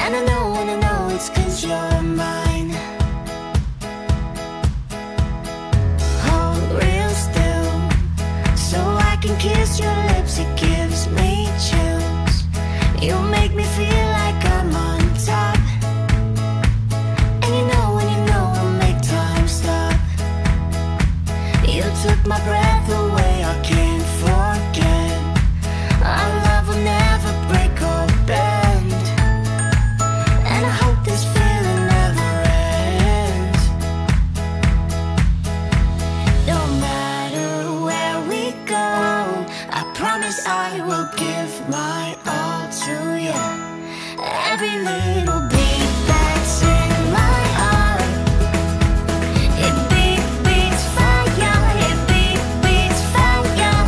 And I know it's 'cause you're mine. Hold real still so I can kiss your lips. It gives me chills. You make me feel like I'm on top. And you know when you know it'll make time stop. You took my breath away, I can't forget. Our love will never break or bend. And I hope this feeling never ends. No matter where we go, I promise I will give my all to you. Every little beat that's in my heart, it beats fire, it beats fire.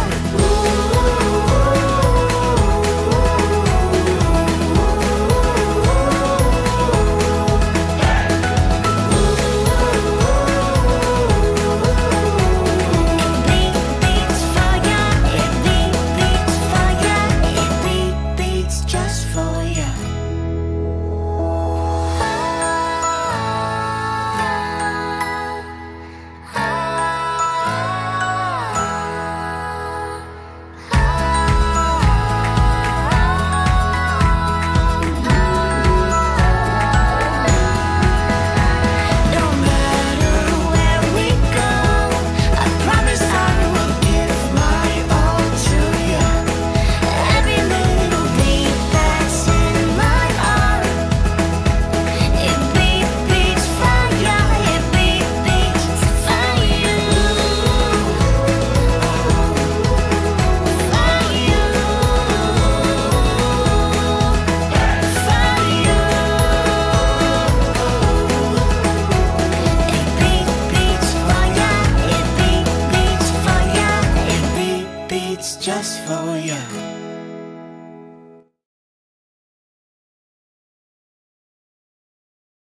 Beats fire, it beats fire, it beats just for you. No matter where we go, I promise I will give my all to you. Every little beat that's in my heart, it beats fire, it beats fire. Just for you.